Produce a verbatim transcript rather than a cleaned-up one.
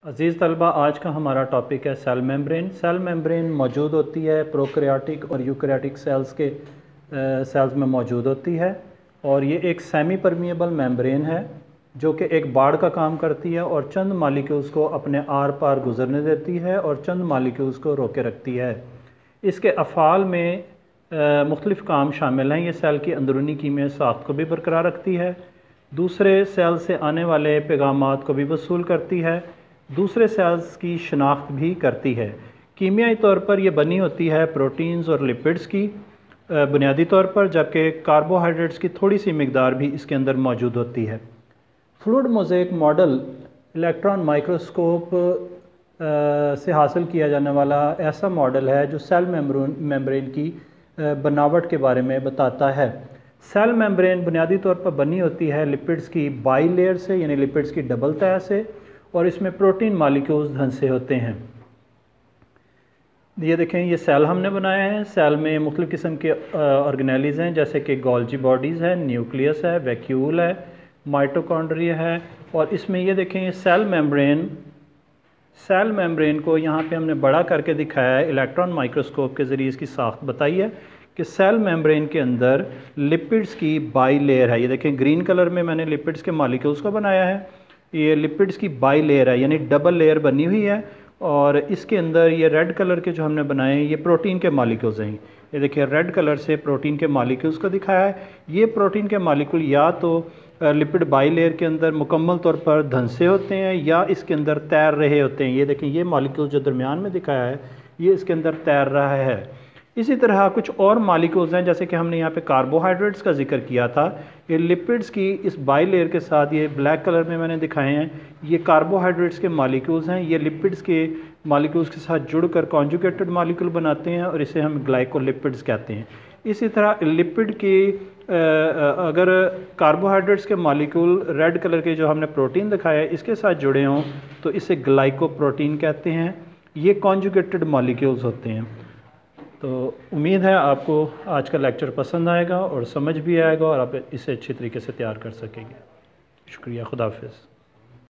अज़ीज़ तलबा, आज का हमारा टॉपिक है सेल मेम्ब्रेन। सेल मेम्ब्रेन मौजूद होती है प्रोकैरियोटिक और यूकैरियोटिक सेल्स के सेल्स में मौजूद होती है और ये एक सेमी परमिएबल मेम्ब्रेन है जो कि एक बाड़ का काम करती है और चंद मालिक्यूल्स को अपने आर पार गुजरने देती है और चंद मालिक्यूल्स को रोके रखती है। इसके अफ़ाल में मुख्तलिफ़ काम शामिल हैं। ये सेल की अंदरूनी कीमियाई साख्त को भी बरकरार रखती है, दूसरे सेल से आने वाले पैगामात को भी वसूल करती है, दूसरे सेल्स की शनाख्त भी करती है। कीमियाई तौर पर यह बनी होती है प्रोटीन्स और लिपिड्स की बुनियादी तौर पर, जबकि कार्बोहाइड्रेट्स की थोड़ी सी मकदार भी इसके अंदर मौजूद होती है। Fluid mosaic model electron microscope से हासिल किया जाने वाला ऐसा मॉडल है जो सेल मेम्ब्रेन मेम्ब्रेन की बनावट के बारे में बताता है। सेल मेम्ब्रेन बुनियादी तौर पर बनी होती है लिपिड्स की बाई लेयर से, यानी लिपिड्स की डबल तह से, और इसमें प्रोटीन मालिक्यूल्स धंसे होते हैं। ये देखें, ये सेल हमने बनाया है। सेल में मुख्तलिफ़ किस्म के ऑर्गेनेलीज़ हैं, जैसे कि गोल्जी बॉडीज़ है, न्यूक्लियस है, वैक्यूल है, माइटोकॉन्ड्रिया है, और इसमें ये देखें ये सेल मेम्ब्रेन सेल मेम्ब्रेन को यहाँ पे हमने बड़ा करके दिखाया है, इलेक्ट्रॉन माइक्रोस्कोप के ज़रिए इसकी साख्त बताई है कि सेल मेम्ब्रेन के अंदर लिपिड्स की बाई लेयर है। ये देखें, ग्रीन कलर में मैंने लिपिड्स के मालिक्यूल्स को बनाया है। ये लिपिड्स की बाई लेयर है, यानी डबल लेयर बनी हुई है, और इसके अंदर ये रेड कलर के जो हमने बनाए हैं ये प्रोटीन के मालिक्यूल्स हैं। ये देखिए, रेड कलर से प्रोटीन के मालिक्यूल्स को दिखाया है। ये प्रोटीन के मालिक्यूल या तो लिपिड बाई लेयर के अंदर मुकम्मल तौर पर धंसे होते हैं या इसके अंदर तैर रहे होते हैं। ये देखें, ये मालिक्यूल जो दरमियान में दिखाया है ये इसके अंदर तैर रहा है। इसी तरह कुछ और मालिक्यूल्स हैं, जैसे कि हमने यहाँ पे कार्बोहाइड्रेट्स का जिक्र किया था। ये लिपिड्स की इस बाई लेयर के साथ, ये ब्लैक कलर में मैंने दिखाए हैं, ये कार्बोहाइड्रेट्स के मालिक्यूल्स हैं। ये लिपिड्स के मालिक्यूल्स के साथ जुड़कर कॉन्जुगेटेड मालिक्यूल बनाते हैं और इसे हम ग्लाइकोलिपिड्स कहते हैं। इसी तरह लिपिड के अगर कार्बोहाइड्रेट्स के मालिक्यूल रेड कलर के जो हमने प्रोटीन दिखाया है इसके साथ जुड़े हों तो इसे ग्लाइकोप्रोटीन कहते हैं। ये कॉन्जुगेटेड मालिक्यूल्स होते हैं। तो उम्मीद है आपको आज का लेक्चर पसंद आएगा और समझ भी आएगा और आप इसे अच्छी तरीके से तैयार कर सकेंगे। शुक्रिया, खुदा हाफिज़।